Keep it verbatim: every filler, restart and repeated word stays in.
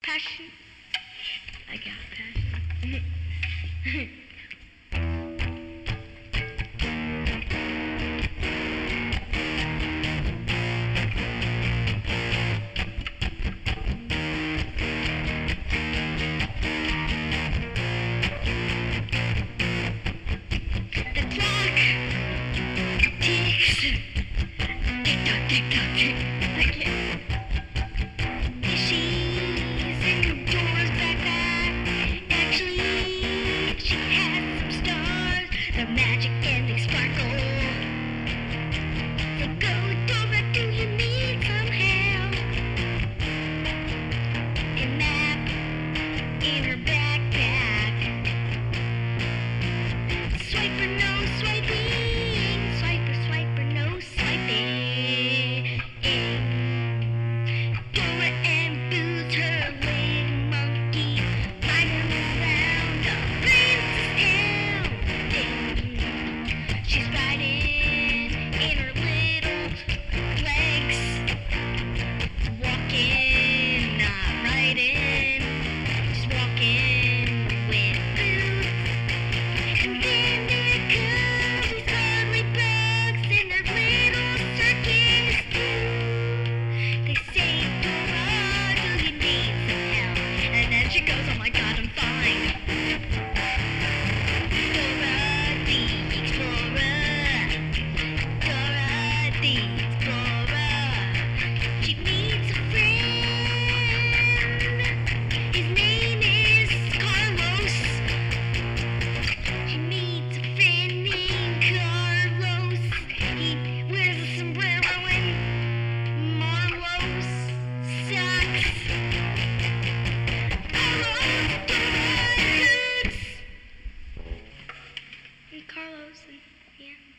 Passion. I got passion. The clock ticks. Tick tock, tick tock, tick. I can't. She's in Dora's backpack. Actually, she has some stars. They're magic and they sparkle. So go, Dora, do you need some help? A map in her backpack. Swiper, no swiping. Swiper, swiper, no swiping. Dora and Boots, her little monkey, riding around the princess town. She's riding in her little legs, walking, not riding, just walking with Boots. And then there come these ugly bugs in their little circus too. They say, Dora, do you need some help? And then she goes, oh my god, I'm fine. Dora the Explorer. Dora the Explorer. She meets a friend. His name is Carlos. She meets a friend named Carlos. He wears a sombrero and Marlos socks. Carlos, Dora, Hoots. And Carlos, and yeah.